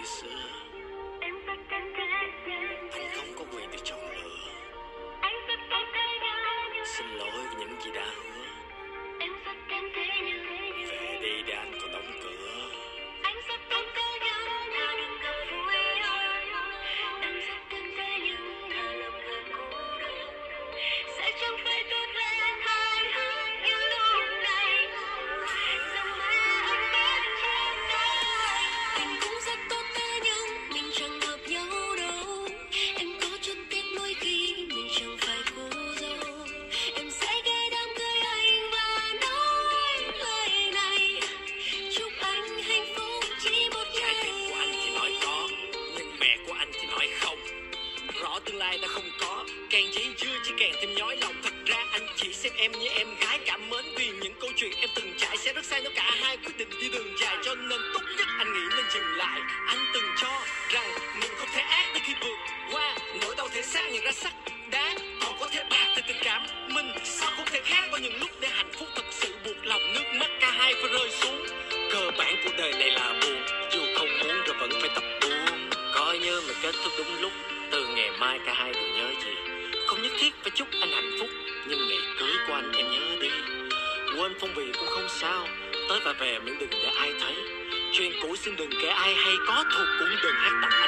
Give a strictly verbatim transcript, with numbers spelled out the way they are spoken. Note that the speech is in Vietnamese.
xưa. Anh không có quyền được chọn lựa. Xin lỗi vì những gì đã hứa. Về đi để anh còn đóng cửa. Tương lai ta không có, càng chỉ chưa chỉ càng thêm nhói lòng. Thật ra anh chỉ xem em như em gái cảm mến, vì những câu chuyện em từng trải sẽ rất sai nếu cả hai quyết định đi đường dài. Cho nên tốt nhất anh nghĩ nên dừng lại. Anh từng cho rằng mình không thể ác đến khi vượt qua nỗi đau thể xác, nhận ra sắt đá còn có thể bạc từ tình cảm. Mình sao không thể khác, có những lúc để hạnh phúc thật sự buộc lòng nước mắt cả hai phải rơi xuống. Cơ bản cuộc đời này là buồn, dù không muốn rồi vẫn phải tập buông. Coi như mình kết thúc đúng lúc, từ ngày mai cả hai đừng nhớ gì. Không nhất thiết phải chúc anh hạnh phúc, nhưng ngày cưới của anh em nhớ đi. Quên phong bì cũng không sao, tới và về miễn đừng để ai thấy. Chuyện cũ xin đừng kể ai hay, có thuộc cũng đừng hát tặng